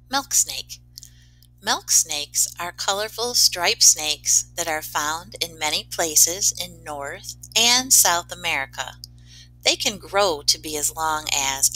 Milk snake. Milk snakes are colorful striped snakes that are found in many places in North and South America. They can grow to be as long as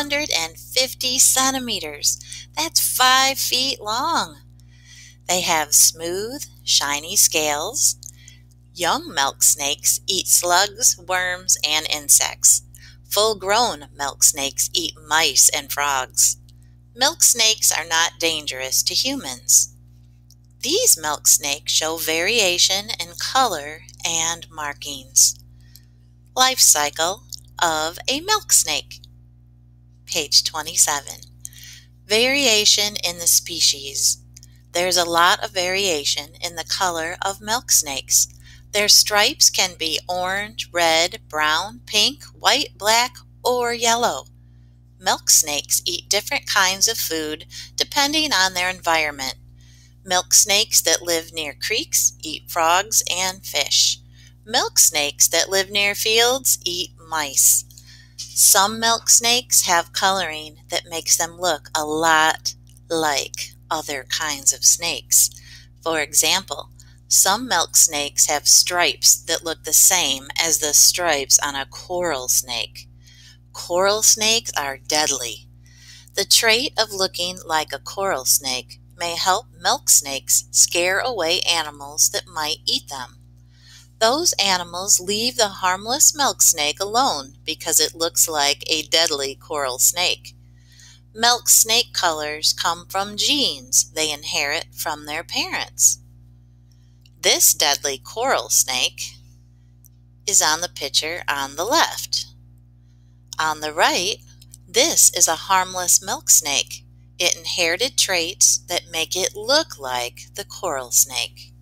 150 centimeters. That's 5 feet long. They have smooth, shiny scales. Young milk snakes eat slugs, worms, and insects. Full-grown milk snakes eat mice and frogs. Milk snakes are not dangerous to humans. These milk snakes show variation in color and markings. Life cycle of a milk snake. Page 27. Variation in the species. There's a lot of variation in the color of milk snakes. Their stripes can be orange, red, brown, pink, white, black, or yellow. Milk snakes eat different kinds of food depending on their environment. Milk snakes that live near creeks eat frogs and fish. Milk snakes that live near fields eat mice. Some milk snakes have coloring that makes them look a lot like other kinds of snakes. For example, some milk snakes have stripes that look the same as the stripes on a coral snake. Coral snakes are deadly. The trait of looking like a coral snake may help milk snakes scare away animals that might eat them. Those animals leave the harmless milk snake alone because it looks like a deadly coral snake. Milk snake colors come from genes they inherit from their parents. This deadly coral snake is on the picture on the left. On the right, this is a harmless milk snake. It inherited traits that make it look like the coral snake.